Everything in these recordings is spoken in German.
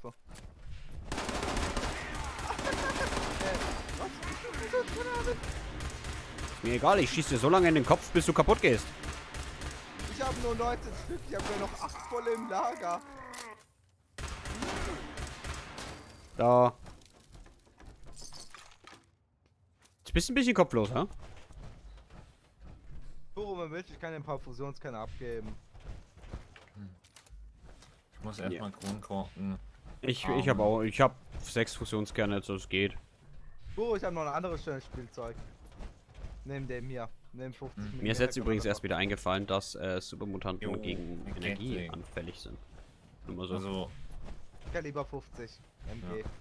Was? Mir egal, ich schieße dir so lange in den Kopf, bis du kaputt gehst. Ich habe nur 19 Stück, ich habe ja noch 8 volle im Lager. Da. Jetzt bist du ein bisschen kopflos, ha? Puro, man will, ich kann ein paar Fusionskerne abgeben. Ich muss erstmal Kronkorken. Ich habe auch, ich habe 6 Fusionskerne, also es geht. Puro, ich habe noch ein anderes schönes Spielzeug. Neben dem hier. Neben 50 Mir ist jetzt übrigens erst wieder eingefallen, dass Supermutanten Jo, gegen okay, Energie okay. anfällig sind. Nur mal so. Also, Kaliber 50 MG. Ja.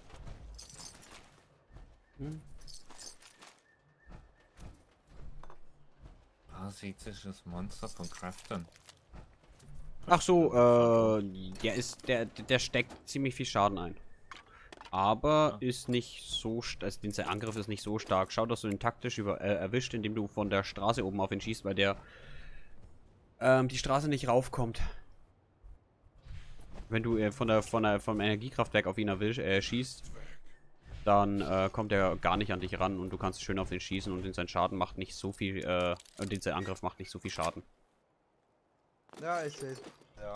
Hm. parasitisches Monster von Crafton. Ach so, der steckt ziemlich viel Schaden ein. Aber ist nicht so, also sein Angriff ist nicht so stark. Schau, dass du ihn taktisch erwischt, indem du von der Straße oben auf ihn schießt, weil der die Straße nicht raufkommt. Wenn du vom Energiekraftwerk auf ihn schießt, dann kommt er gar nicht an dich ran und du kannst schön auf ihn schießen und sein Schaden macht nicht so viel, und sein Angriff macht nicht so viel Schaden. Ja, ich sehe. Ja.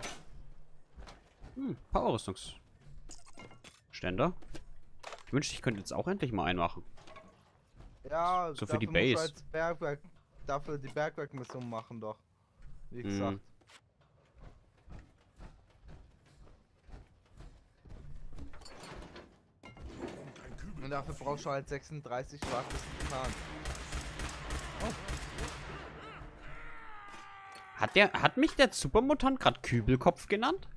Power-Rüstungsständer. Ich wünschte, ich könnte jetzt auch endlich mal einen machen. Ja, So für die dafür musst du Base. als Bergwerk, dafür die Bergwerkmission machen doch. Wie gesagt. Und dafür brauchst du halt 36 schwarzes Titan. Hat mich der Supermutant gerade Kübelkopf genannt?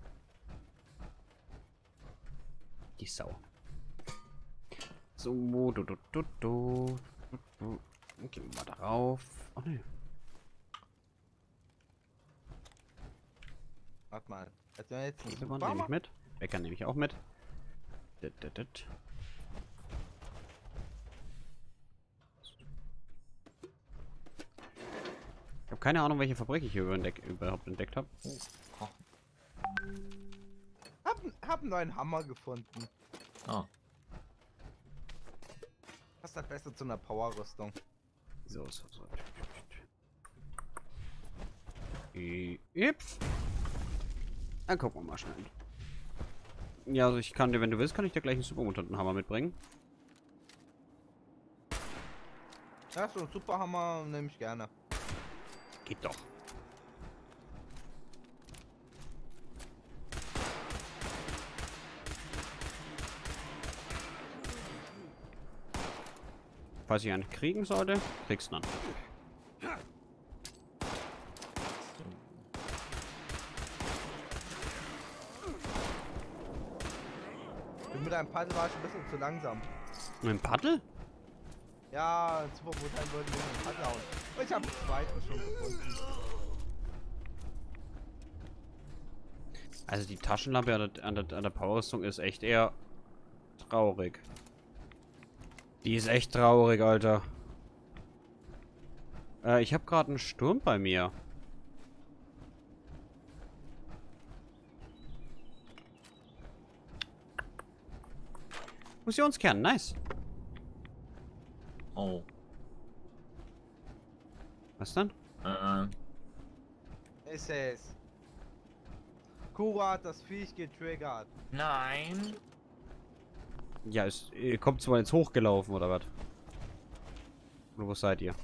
Die Sau. So, Gehen wir mal darauf. Oh ne. Warte mal. Hat der jetzt einen Bäcker nehme ich Supermarkt? mit. Bäcker nehme ich auch mit. Ich habe keine Ahnung, welche Fabrik ich hier überhaupt entdeckt habe. Hab einen neuen Hammer gefunden. Ah, Passt halt besser zu einer Power-Rüstung. So. Yps. Dann gucken wir mal schnell. Ja, also ich kann dir, wenn du willst, kann ich dir gleich einen Supermutantenhammer mitbringen. Ja, so einen Superhammer nehme ich gerne. Geht doch. Falls ich einen kriegen sollte, kriegst du dann. Mit einem Paddel war ich ein bisschen zu langsam. Mit dem Paddel? Ja, ein Supermutant wollte mich mit dem Paddel hauen. Und ich habe den zweiten schon gefunden. Also die Taschenlampe an der Powerrüstung ist echt eher traurig. Die ist echt traurig, Alter. Ich habe gerade einen Sturm bei mir. Fusionskern, nice. oh. Was dann? Ist es. Kura hat das Viech getriggert. Nein. Ja, ihr kommt zwar jetzt hochgelaufen, oder was? Oder wo seid ihr?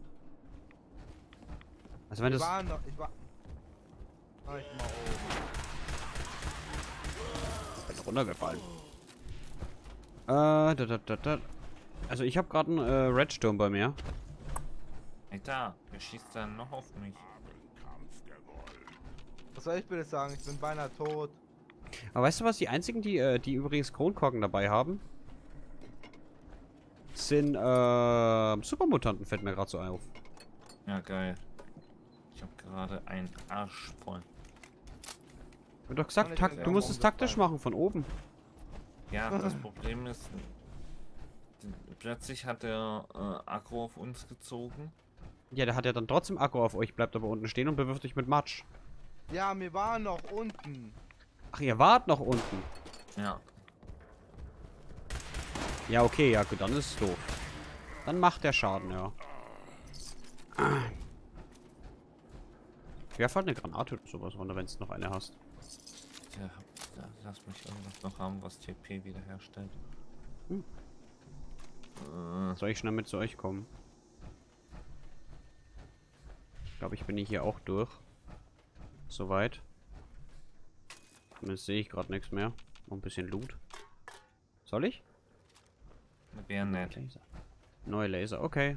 Also wenn Ich das... war noch. Ich war. Ah, ich mal oben. Ich bin runtergefallen. Also ich habe gerade einen Redsturm bei mir. Alter, wer schießt dann noch auf mich? Was soll ich bitte sagen? Ich bin beinahe tot. Aber weißt du was? Die einzigen, die übrigens Kronkorken dabei haben, sind Supermutanten, fällt mir gerade so auf. Ja, geil. Ich habe gerade einen Arsch voll. Ich hab doch gesagt, du musst es taktisch machen, von oben. Ja, das Problem ist, plötzlich hat der Aggro auf uns gezogen. Ja, der hat ja dann trotzdem Akku auf euch, bleibt aber unten stehen und bewirft euch mit Matsch. Ja, wir waren noch unten. Ach, ihr wart noch unten. Ja. Ja, okay, ja gut, dann ist es doof. Dann macht der Schaden, ja. Werf halt eine Granate oder sowas runter, wenn du noch eine hast. Ja, lass mich irgendwas noch haben, was TP wiederherstellt. Hm. Soll ich schnell mit zu euch kommen? Ich glaube, ich bin hier auch durch. Soweit. Zumindest sehe ich gerade nichts mehr. Noch ein bisschen Loot. Soll ich? Wäre nett. Laser. Neue Laser, okay.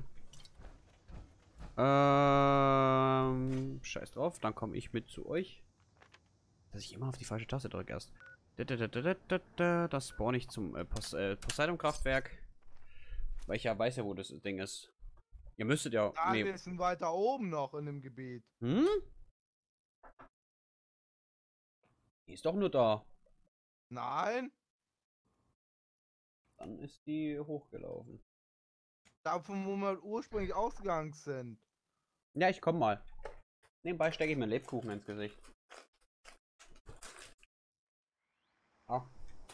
Scheiß drauf, dann komme ich mit zu euch. Dass ich immer auf die falsche Taste drücke erst. Das spawn ich zum Poseidon-Kraftwerk. Weil ich ja weiß ja, wo das Ding ist. Ihr müsstet ja... Ah, Nee. wir sind weiter oben noch in dem Gebiet. Hm? Die ist doch nur da. Nein, Dann ist die hochgelaufen. davon, wo wir ursprünglich ausgegangen sind. Ja, ich komm mal. Nebenbei stecke ich mir Lebkuchen ins Gesicht. Ah.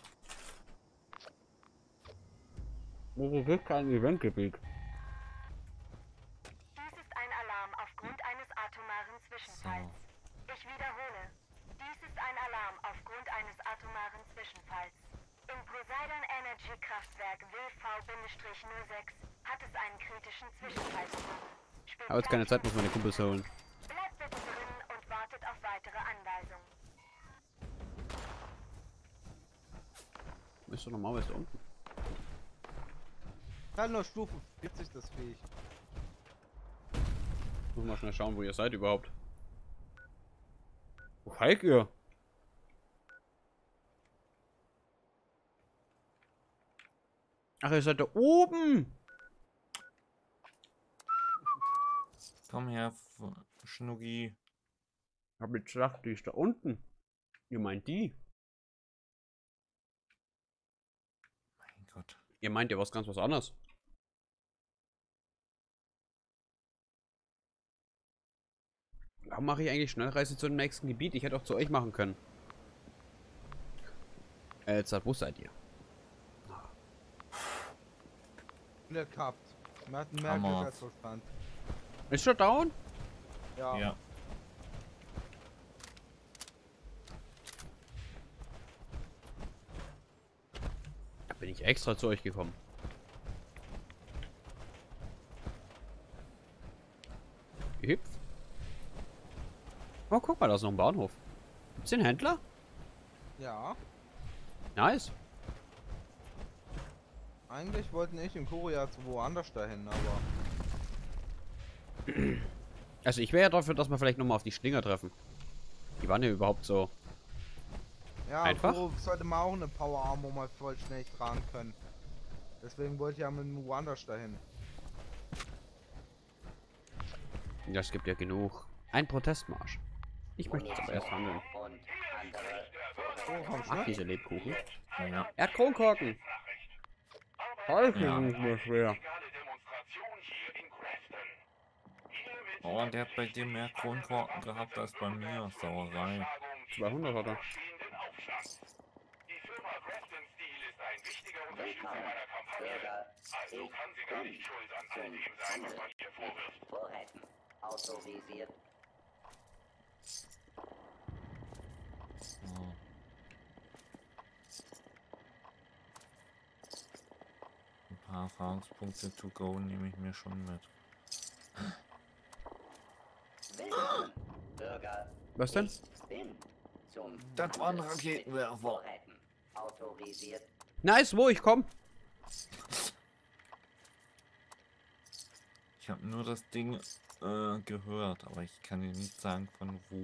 Das ist kein Eventgebiet. Dies ist ein Alarm aufgrund eines atomaren Zwischenfalls. Ich wiederhole. Dies ist ein Alarm aufgrund eines atomaren Zwischenfalls. Im Poseidon Energy Kraftwerk WV-06 hat es einen kritischen Zwischenfall gegeben. Aber jetzt keine Zeit, muss meine Kumpels holen. Bleibt bitte drin und wartet auf weitere Anweisungen. Ist doch normal, ist da unten. Kann nur Stufe 40 das Viech. Muss mal schnell schauen, wo ihr seid überhaupt. Wo seid ihr? Ach, ihr seid da oben! Komm her, Schnuggi. Hab ich gedacht, die ist da unten. Ihr meint die? Mein Gott. Ihr meint ja was ganz was anderes. Warum mache ich eigentlich Schnellreise zu dem nächsten Gebiet? Ich hätte auch zu euch machen können. Jetzt, wo seid ihr? Nicht gehabt. Wir hatten mehr Hammer. Glück als Verstand. Ist schon down? Ja. Ja. Da bin ich extra zu euch gekommen. Gehüpft. Oh, guck mal, da ist noch ein Bahnhof. Gibt's den Händler? Ja. Nice. Eigentlich wollten ich und Korea zu woanders dahin, aber. Also ich wäre ja dafür, dass wir vielleicht nochmal auf die Schlinger treffen. Die waren ja überhaupt so. Ja, Einfach? Kuro sollte man auch eine Power Arm, wo man voll schnell tragen können. Deswegen wollte ich ja mit woanders dahin. Ja, es gibt ja genug. Ein Protestmarsch. Ich möchte jetzt aber erst handeln. Oh, komm Ach, schnell. diese Lebkuchen. Ja. Er hat Kronkorken. Alter, Ja. das ist mir schwer. Oh, der hat bei dir mehr Kronkorken gehabt als bei mir. Sauerei. 200 hat er. Autorisiert. Oh. Ein paar Erfahrungspunkte to go nehme ich mir schon mit. Bürger, Was denn? bin zum Das war ein Raketenwerfer. Vorräten. Autorisiert. Nice, wo ich komm. Ich habe nur das Ding gehört, aber ich kann dir nicht sagen von wo.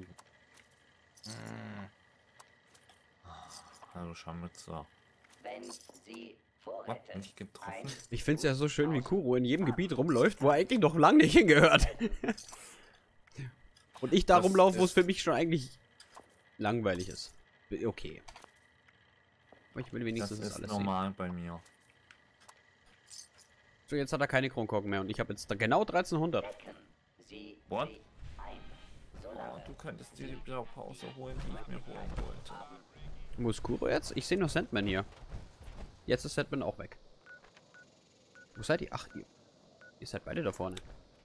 Hallo Scharmützer. Wenn Sie Was? Vorräte Nicht getroffen? Ich find's ja so schön, wie Kuro in jedem Gebiet rumläuft, wo er eigentlich noch lange nicht hingehört. Und ich da Das rumlaufe, wo es ist- für mich schon eigentlich langweilig ist. Okay. Aber ich will Das wenigstens das ist alles normal bei mir. sehen. So, jetzt hat er keine Kronkorken mehr und ich habe jetzt da genau 1300. decken Sie What? sie ein. Oh, Solange du könntest dir die Blaupause holen, die ich mir holen wollte. Wo ist Kuro jetzt? Ich sehe nur Sandman hier. Jetzt ist Sandman auch weg. Wo seid ihr? Ach, ihr seid beide da vorne.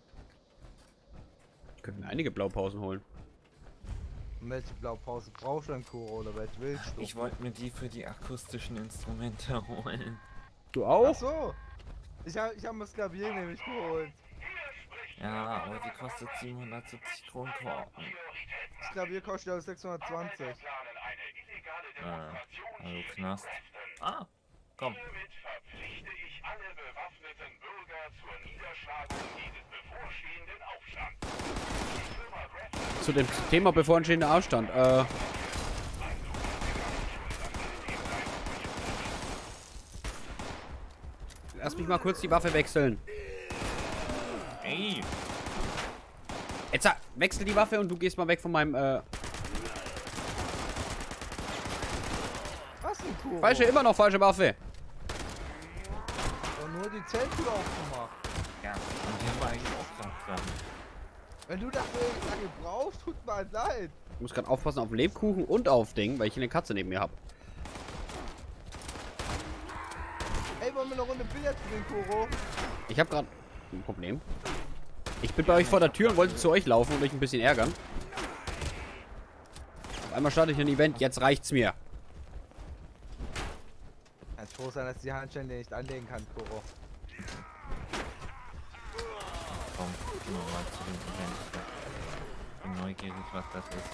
Ich könnte mir einige Blaupausen holen. Und welche Blaupause brauchst du denn, Kuro, oder welche willst du? Ich wollte mir die für die akustischen Instrumente holen. Du Ach auch? so. Ich hab mir das Klavier nämlich geholt. Ja, aber die kostet 770 Kronkorken. Das Klavier kostet ja 620. Also Knast. Ah, komm. Zu dem Thema bevorstehender Aufstand. Lass mich mal kurz die Waffe wechseln. Ey, Jetzt wechsel die Waffe und du gehst mal weg von meinem Was denn, Kuro? falsche, immer noch falsche Waffe. Und nur die Zelttür aufgemacht. ja, und die haben wir eigentlich auch gerade dran. Wenn du dafür lange brauchst, tut mir halt leid. Ich muss gerade aufpassen auf Lebkuchen und auf Ding, weil ich hier eine Katze neben mir habe. Ey, wollen wir eine Runde Billard spielen, Kuro? Ich habe gerade ein Problem. Ich bin bei euch vor der Tür und wollte zu euch laufen und euch ein bisschen ärgern. Auf einmal starte ich ein Event, jetzt reicht's mir. Kann froh sein, dass ich die Handstände nicht anlegen kann, Kuro. Komm, gehen wir mal zu dem Event. Ich bin neugierig, was das ist.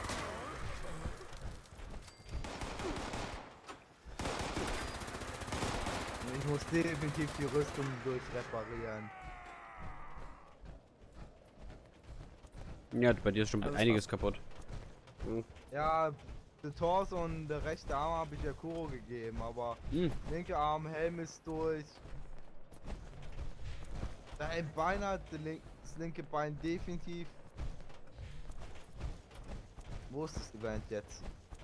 Ich muss definitiv die Rüstung durchreparieren. Ja, bei dir ist schon Alles einiges kaputt. Ja, der Torso und der rechte Arm habe ich ja Kuro gegeben, aber Hm. linke Arm, Helm ist durch. Der ein Bein hat, das linke Bein definitiv. Wo ist das Event jetzt?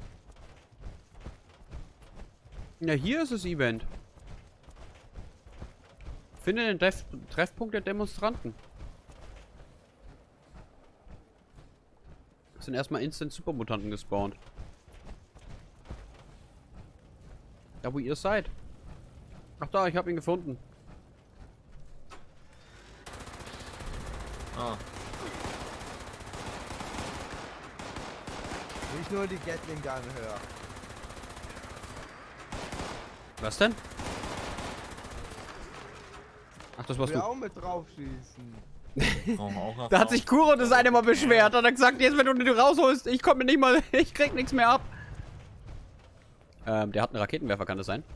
Ja, hier ist das Event. Finde den Treffpunkt der Demonstranten. Es sind erstmal Instant Supermutanten gespawnt. Da wo ihr seid. Ach da, ich habe ihn gefunden. Ah, Wie ich nur die Gatling Gun höre. Was denn? Ach, das Ich warst will du. auch mit drauf schießen. brauchen wir auch Da hat sich Kuro das eine Mal beschwert. Hat er gesagt, jetzt wenn du den rausholst, ich komme nicht mal, ich krieg nichts mehr ab. Der hat einen Raketenwerfer, kann das sein?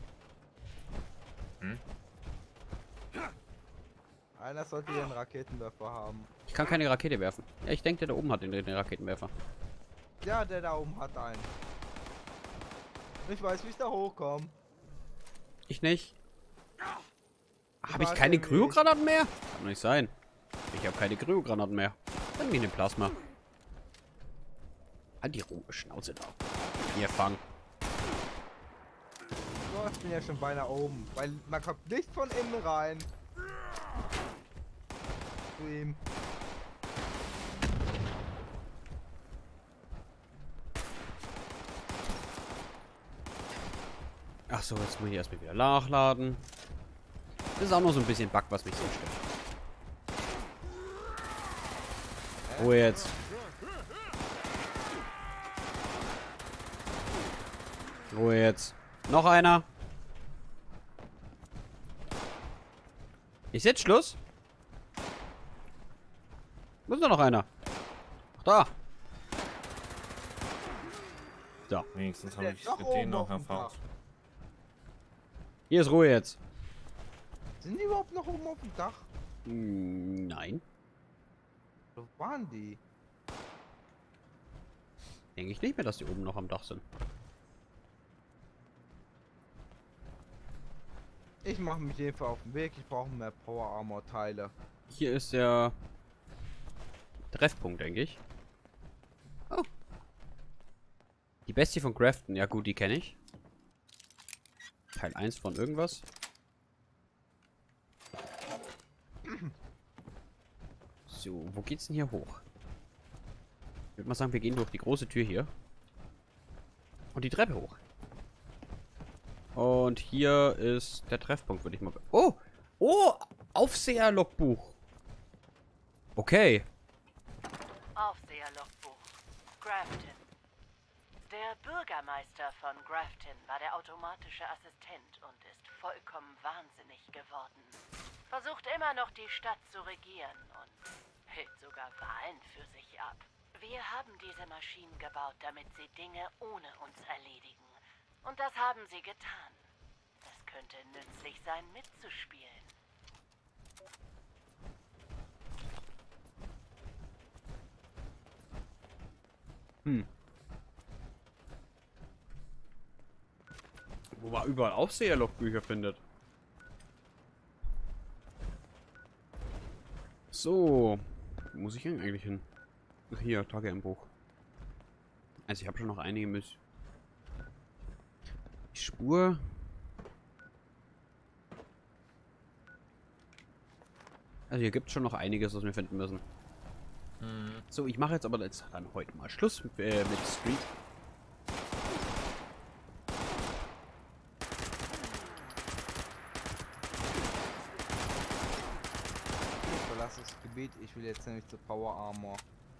Einer sollte hier einen Raketenwerfer haben. Ich kann keine Rakete werfen. Ja, ich denke, der da oben hat den Raketenwerfer. Ja, der da oben hat einen. Ich weiß, wie ich da hochkomme. Ich nicht. Habe ich weiß keine irgendwie- Kryogranaten mehr? Kann nicht sein. Ich habe keine Kryogranaten mehr. Dann nehme ich den Plasma. Halt die Ruhe, Schnauze da. Hier, fang. So, ich bin ja schon beinahe oben. Weil man kommt nicht von innen rein. Zu ihm. Ach so, jetzt muss ich erstmal wieder nachladen. Das ist auch noch so ein bisschen Bug, was mich so stört. Oh, jetzt. Ruhe jetzt. Noch einer. Ist jetzt Schluss? Wo ist da noch einer? Ach, da. So. Wenigstens Der habe ich doch mit oben denen noch auf dem erfahren. Dach. Hier ist Ruhe jetzt. Sind die überhaupt noch oben auf dem Dach? Nein. Wo waren die? Denke ich nicht mehr, dass die oben noch am Dach sind. Ich mache mich jedenfalls auf den Weg. Ich brauche mehr Power Armor Teile. Hier ist der Treffpunkt, denke ich. Oh. Die Bestie von Grafton. Ja gut, die kenne ich. Teil 1 von irgendwas. So, wo geht's denn hier hoch? Ich würde mal sagen, wir gehen durch die große Tür hier. Und die Treppe hoch. Und hier ist der Treffpunkt, würde ich mal... Oh! Oh! Aufseher-Logbuch. Okay. Aufseherlogbuch. Grafton. Der Bürgermeister von Grafton war der automatische Assistent und ist vollkommen wahnsinnig geworden. Versucht immer noch die Stadt zu regieren und hält sogar Wahlen für sich ab. Wir haben diese Maschinen gebaut, damit sie Dinge ohne uns erledigen. Und das haben sie getan. Es könnte nützlich sein, mitzuspielen. Wo man überall Aufseher-Logbücher findet. So. Wo muss ich eigentlich hin? Ach, hier, Tagebuch. Also ich habe schon noch einige Miss. Die Spur. Also hier gibt es schon noch einiges, was wir finden müssen. So, ich mache jetzt aber jetzt dann heute mal Schluss mit Street. Ich verlasse das Gebiet, ich will jetzt nämlich zur Power Armor.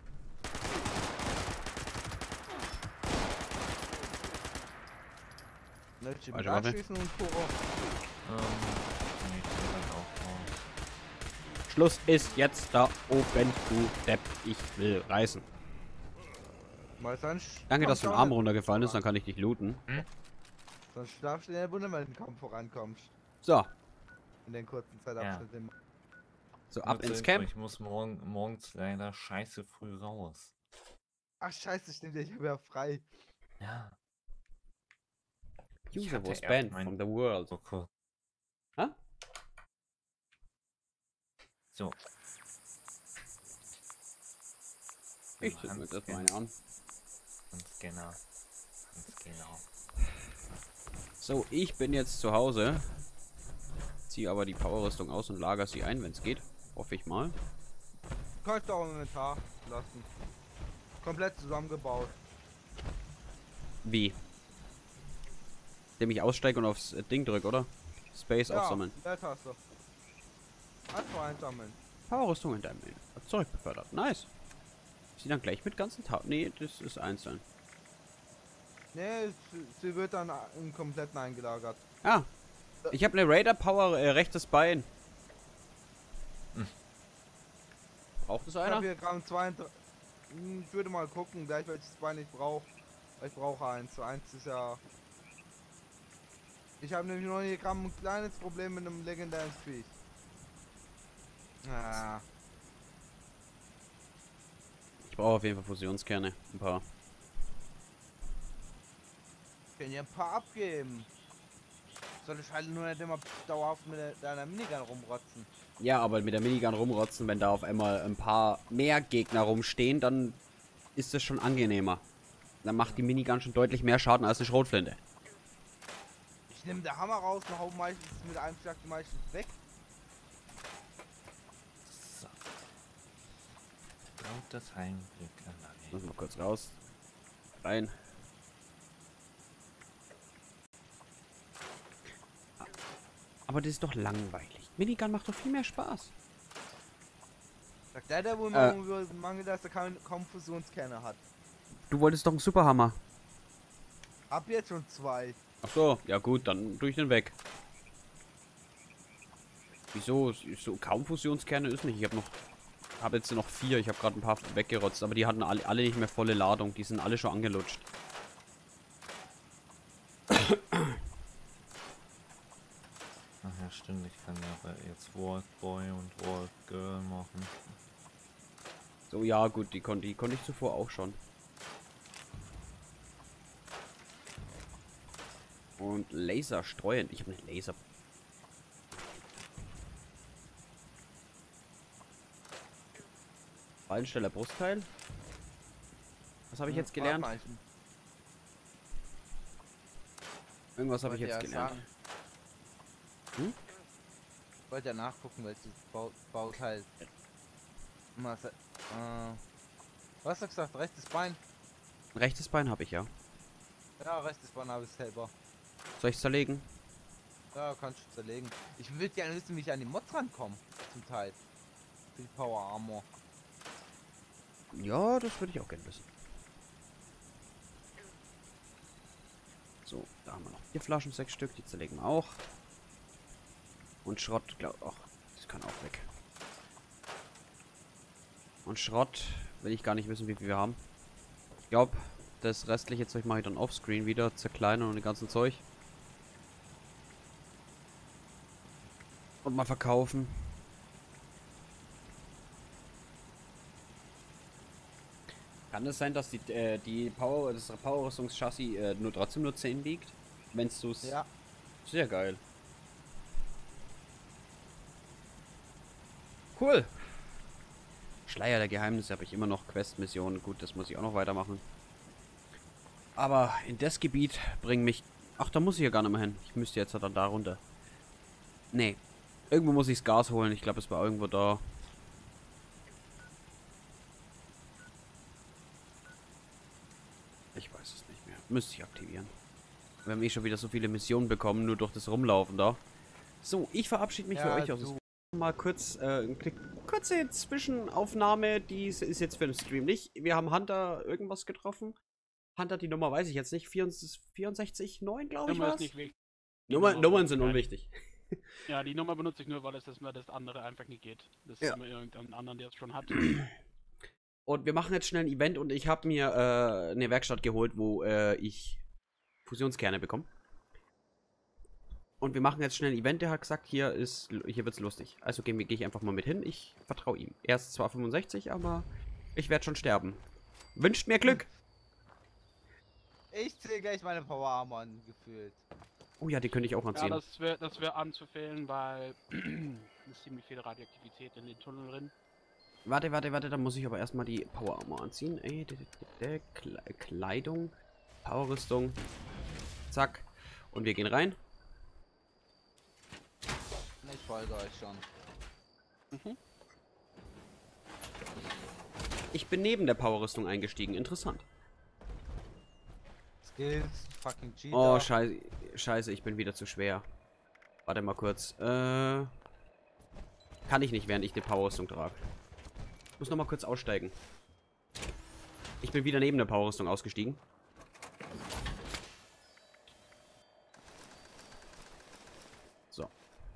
Möchte ich mit Warte, warte. anschließen und Tore? Nee, ich will dann auch mal. Schluss ist jetzt da oben, du Depp. Ich will reißen. Weil sonst Danke, dass kommst dein du auch Arm nicht runtergefallen ist, voran. dann kann ich dich looten. Sonst schlafst du in der Wunde, wenn du kaum vorankommst. So, In den kurzen Zeitabschnitten. so ab Nur zur ins Info, Camp. Ich muss morgens leider scheiße früh raus. Ach scheiße, stimmt, ich habe ja frei. Ja. Ich User hatte was erst banned mein- from the world. So cool. Hä? So. Ich zünd mir jetzt erstmal eine an. Ganz genau. Ganz genau. So, ich bin jetzt zu Hause. Ziehe aber die Powerrüstung aus und lager sie ein, wenn es geht. Hoffe ich mal. Kannst du auch im Inventar lassen. Komplett zusammengebaut. Wie? Indem ich aussteige und aufs Ding drücke, oder? Space aufsammeln. Leertaste. Einfach einsammeln. Powerrüstung in deinem zurückbefördert. Nice. Sie dann gleich mit ganzen Tag. Nee, das ist einzeln. Nee, sie wird dann im Kompletten eingelagert. Ah. Ich habe eine Raider Power rechtes Bein. Braucht es Ich habe einer? hier Gramm 32. Ich würde mal gucken, gleich welches Bein ich brauche. Ich brauche eins. So eins ist ja. Ich habe nämlich nur hier Gramm ein kleines Problem mit einem legendären Speed. Ah. Ich brauche auf jeden Fall Fusionskerne. Ein paar. Können ja ein paar abgeben. Soll ich halt nur nicht immer dauerhaft mit deiner Minigun rumrotzen. Ja, aber mit der Minigun rumrotzen, wenn da auf einmal ein paar mehr Gegner rumstehen, dann ist es schon angenehmer. Dann macht die Minigun schon deutlich mehr Schaden als eine Schrotflinte. Ich nehme den Hammer raus und hau meistens mit einem Schlag die meistens weg. So. Lautes Heimglück allein. Muss mal kurz raus. Rein. Aber das ist doch langweilig. Minigun macht doch viel mehr Spaß. Sagt der wohl Mangel, dass er kaum Fusionskerne hat. Du wolltest doch einen Superhammer. Hab jetzt schon 2. Ach so, ja gut, dann durch den weg. Wieso? So kaum Fusionskerne ist nicht. Ich habe jetzt noch 4. Ich habe gerade ein paar weggerotzt, aber die hatten alle nicht mehr volle Ladung. Die sind alle schon angelutscht. Ach ja, stimmt. Ich kann ja aber jetzt World Boy und World Girl machen. So, ja gut, die konnte ich zuvor auch schon. Und Laser streuen. Ich habe einen Laser. Ballensteller Brustteil. Was habe ich jetzt gelernt? Irgendwas habe ich jetzt gelernt. Hm? Ich wollte ja nachgucken, welches Bauteil. Was hast du gesagt? Rechtes Bein? Ein rechtes Bein habe ich ja. Ja, rechtes Bein habe ich selber. Soll ich zerlegen? Ja, kannst du zerlegen. Ich würde gerne wissen, wie ich an die Mods rankomme. Zum Teil. Für die Power Armor. Ja, das würde ich auch gerne wissen. So, da haben wir noch 4 Flaschen, 6 Stück. Die zerlegen wir auch. Und Schrott, ach, das kann auch weg. Und Schrott will ich gar nicht wissen, wie viel wir haben. Ich glaube, das restliche Zeug mache ich dann offscreen wieder. Zerkleinern und den ganzen Zeug. Und mal verkaufen. Kann es sein, dass das Power-Rüstungschassis trotzdem nur 10 wiegt? Wenn du's. Ja. Sehr geil. Cool. Schleier der Geheimnisse habe ich immer noch Quest-Missionen. Gut, das muss ich auch noch weitermachen. Aber in das Gebiet bringen mich... Ach, da muss ich ja gar nicht mehr hin. Ich müsste jetzt dann da runter. Nee. Irgendwo muss ich das Gas holen. Ich glaube, es war irgendwo da. Ich weiß es nicht mehr. Müsste ich aktivieren. Wir haben eh schon wieder so viele Missionen bekommen, nur durch das Rumlaufen da. So, ich verabschiede mich für euch aus. Mal kurz eine kurze Zwischenaufnahme. Die ist jetzt für den Stream nicht. Wir haben Hunter irgendwas getroffen. Hunter, die Nummer weiß ich jetzt nicht. 64,9 glaube ich Nummer was. ist nicht wichtig. Nummern sind unwichtig. Ja, die Nummer benutze ich nur, weil es das andere einfach nicht geht. Das ist Ja. immer irgendeinen anderen, der es schon hat. Und wir machen jetzt schnell ein Event und ich habe mir eine Werkstatt geholt, wo ich Fusionskerne bekomme. Und wir machen jetzt schnell ein Event. Der hat gesagt, hier wird's lustig. Also gehe ich einfach mal mit hin. Ich vertraue ihm. Er ist zwar 65, aber ich werde schon sterben. Wünscht mir Glück. Ich zähle gleich meine Power Armor an, gefühlt. Oh ja, die könnte ich auch Ja, anziehen. das wär anzufehlen, weil ist ziemlich viel Radioaktivität in den Tunnel drin. Warte, dann muss ich aber erstmal die Power Armor anziehen. Kleidung, Powerrüstung. Zack. Und wir gehen rein. Ich folge euch schon. Ich bin neben der Powerrüstung eingestiegen. Interessant. Skills, fucking Cheater. Oh, scheiße, ich bin wieder zu schwer. Warte mal kurz. Kann ich nicht, während ich die Powerrüstung trage. Muss noch mal kurz aussteigen. Ich bin wieder neben der Powerrüstung ausgestiegen. So.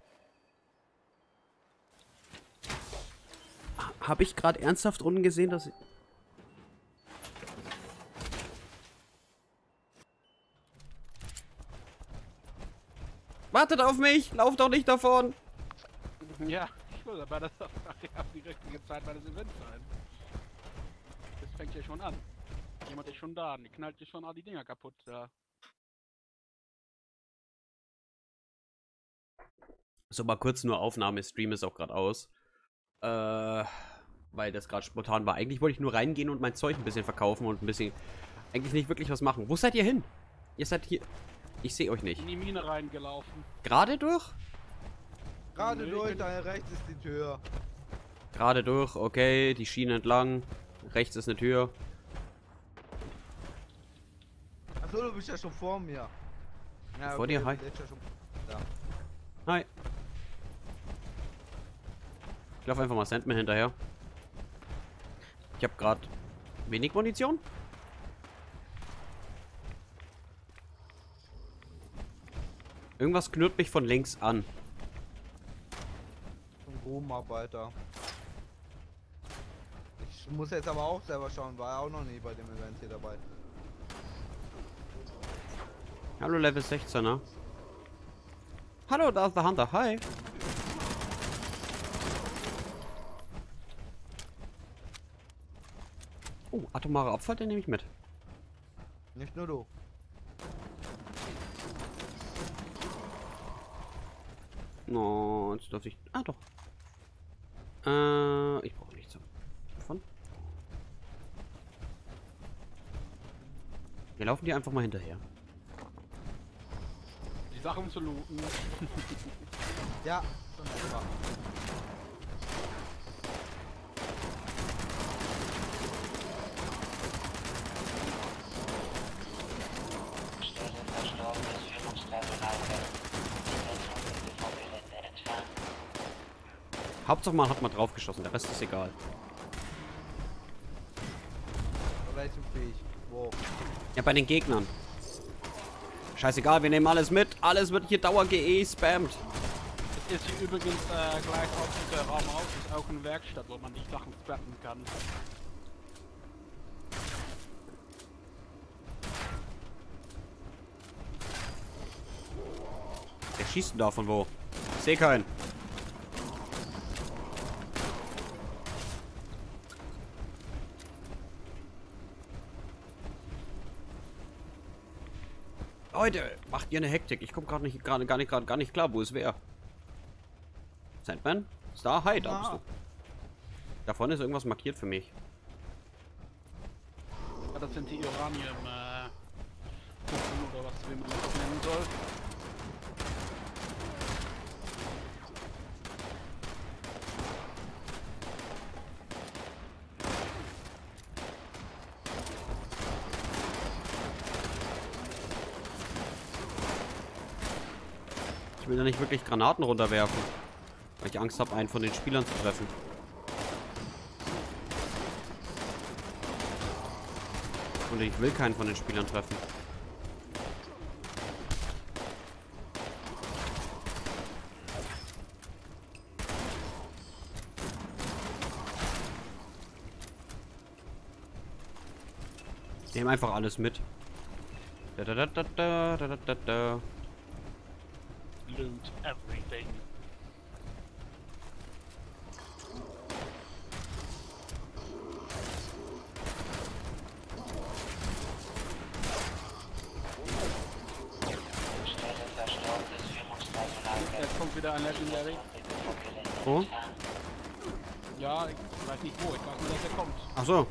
Habe ich gerade ernsthaft unten gesehen, dass ich... Wartet auf mich! Lauf doch nicht davon! Ja, ich muss aber das auf die richtige Zeit bei das Event sein. Das fängt ja schon an. Jemand ist schon da, die knallt dir schon all die Dinger kaputt da. So, mal kurz nur Aufnahme, Stream ist auch gerade aus. Weil das gerade spontan war. Eigentlich wollte ich nur reingehen und mein Zeug ein bisschen verkaufen und ein bisschen... Eigentlich nicht wirklich was machen. Wo seid ihr hin? Ihr seid hier... Ich sehe euch nicht. In die Mine reingelaufen. Gerade durch? Gerade Nee, durch, ich bin- da rechts ist die Tür. Gerade durch, okay. Die Schiene entlang. Rechts ist eine Tür. Achso, du bist ja schon vor mir. Ja, Vor dir, du hi. bist ja schon da. Hi. Ich laufe einfach mal Sandman hinterher. Ich habe gerade wenig Munition. Irgendwas knurrt mich von links an. Ein Grubenarbeiter. Ich muss jetzt aber auch selber schauen, war auch noch nie bei dem Event hier dabei. Hallo Level 16er. Hallo, da ist der Hunter. Hi. Oh, atomare Abfall, den nehme ich mit. Nicht nur du. Oh, jetzt darf ich... Ah, doch. Ich brauche nichts davon. Wir laufen dir einfach mal hinterher. Die Sachen zu looten. Ja, schon einfach. Hauptsache man hat mal drauf geschossen, der Rest ist egal. Bei welchem Fähig? Wo? Ja, bei den Gegnern. Scheißegal, wir nehmen alles mit. Alles wird hier Dauer GE-spammt. Es ist hier übrigens gleich auf der Raum aus, ist auch eine Werkstatt, wo man die Sachen spammen kann. Der schießt denn da von wo? Ich sehe keinen. Leute, macht ihr eine Hektik. Ich komme gerade gar nicht klar, wo es wäre. Sandman? Ist da? Hi, da bist du. Da vorne ist irgendwas markiert für mich. Ja, das sind die Uranium oder was wie man das nennen soll. Ich will ja nicht wirklich Granaten runterwerfen, weil ich Angst habe, einen von den Spielern zu treffen. Und ich will keinen von den Spielern treffen. Nehmen einfach alles mit. Loot everything. Jetzt kommt wieder ein Legendary. Wo? Ja, ich weiß nicht wo, ich weiß nur, dass er kommt. Ach so.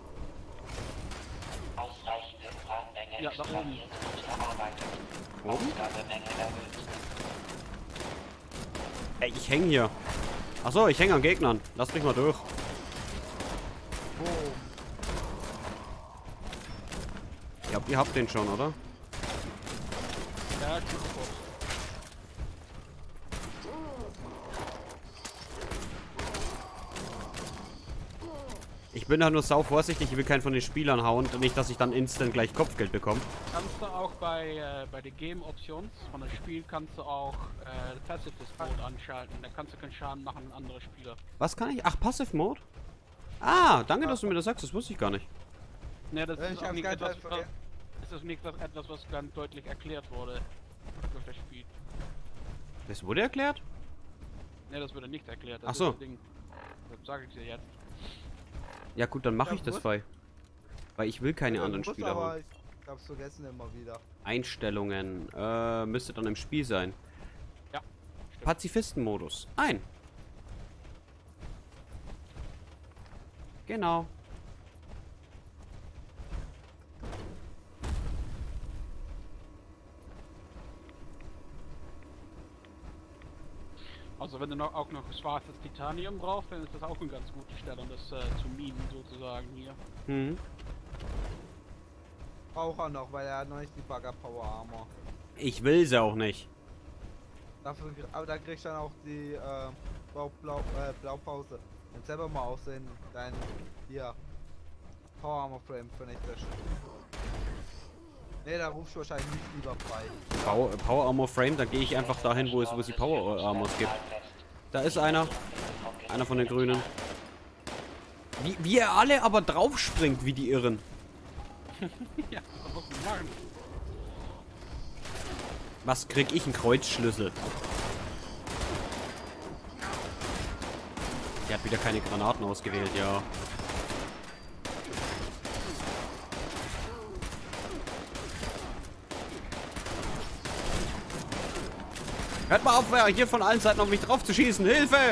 Ja, da oben. Oben? Ey, ich häng hier. Ach so, ich hänge an Gegnern. Lass mich mal durch. Boom. Ich glaube, ihr habt den schon, oder? Ja, ich bin sofort. Ich bin da nur sau vorsichtig, ich will keinen von den Spielern hauen. Nicht, dass ich dann instant gleich Kopfgeld bekomme. Kannst du auch bei den Game Options von dem Spiel kannst du auch Pacifist Mode anschalten. Da kannst du keinen Schaden machen an andere Spieler. Was kann ich? Ach, Passive Mode? Ah, danke, dass du mir das sagst. Das wusste ich gar nicht. Ne, das Ich ist auch hab's nicht ganz etwas, vergessen. ist das nicht etwas, was ganz deutlich erklärt wurde durch das Spiel. Das wurde erklärt? Ne, das wurde nicht erklärt. Das Ach so. ist das Ding. Das sage ich dir jetzt. Ja gut, dann mache Ja, ich das gut. frei. Weil ich will keine Ja, anderen muss, Spieler aber haben. Ich hab's vergessen immer wieder. Einstellungen. Müsste dann im Spiel sein. Ja. Pazifistenmodus. Ein. Genau. Also wenn du auch noch schwarzes Titanium brauchst, dann ist das auch eine ganz gute Stelle, um das zu minen sozusagen hier. Hm. Braucht er noch, weil er hat noch nicht die Bagger Power Armor. Ich will sie auch nicht. Dafür, aber da kriegst du dann auch die Blaupause. Dann selber mal aussehen, dein hier Power Armor Frame für nicht löschen. Ne, da rufst du wahrscheinlich nicht lieber frei. Power Armor Frame, dann gehe ich einfach dahin, wo es die Power Armors gibt. Da ist einer. Einer von den Grünen. Wie er alle aber drauf springt, wie die Irren. Ja, das muss man machen. Was krieg ich? Einen Kreuzschlüssel. Der hat wieder keine Granaten ausgewählt, ja. Hört mal auf, hier von allen Seiten auf mich drauf zu schießen. Hilfe!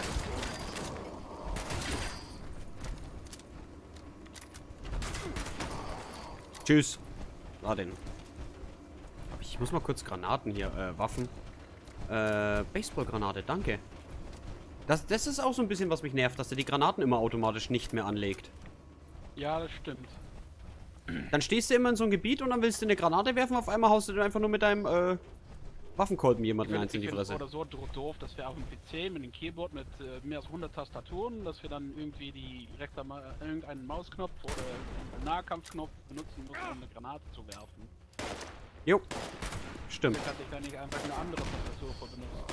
Tschüss. Ah, den. Ich muss mal kurz Granaten hier, Waffen. Baseballgranate, danke. Das ist auch so ein bisschen, was mich nervt, dass er die Granaten immer automatisch nicht mehr anlegt. Ja, das stimmt. Dann stehst du immer in so einem Gebiet und dann willst du eine Granate werfen, auf einmal haust du den einfach nur mit deinem, Waffenkolben jemanden Ich eins in die finde es Fresse. oder so doof, dass wir auf dem PC mit dem Keyboard mit mehr als 100 Tastaturen, dass wir dann irgendwie direkt einmal irgendeinen Mausknopf oder einen Nahkampfknopf benutzen müssen, um eine Granate zu werfen. Jo. Stimmt. Deswegen hatte ich da nicht einfach eine andere Tastatur für benutzt.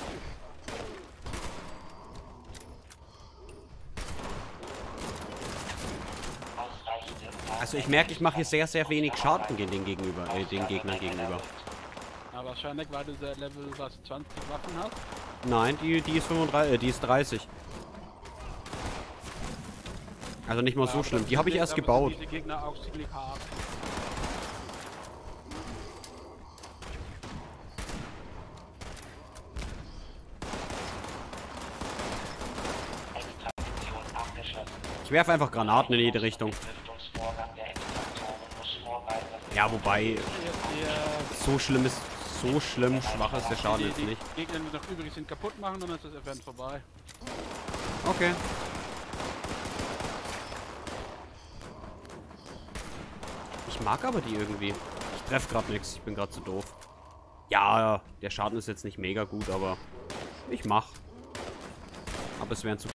Also ich merke, ich mache hier sehr, sehr wenig Schaden den Gegnern gegenüber. Aber wahrscheinlich, weil du der Level, was, 20 Waffen hast. Nein, die ist 35, die ist 30. Also nicht mal so Aber schlimm. das Die habe ich sind- erst aber sind gebaut. diese Gegner auch ziemlich hart. Ich werfe einfach Granaten in jede Richtung. Ja, wobei, Jetzt der so schlimm schwach ist der Schaden jetzt nicht. Die Gegner, die noch übrig sind, kaputt machen, dann ist das Event vorbei. Okay. Ich mag aber die irgendwie. Ich treffe gerade nichts, ich bin gerade zu doof. Ja, der Schaden ist jetzt nicht mega gut, aber ich mach. Aber es wären zu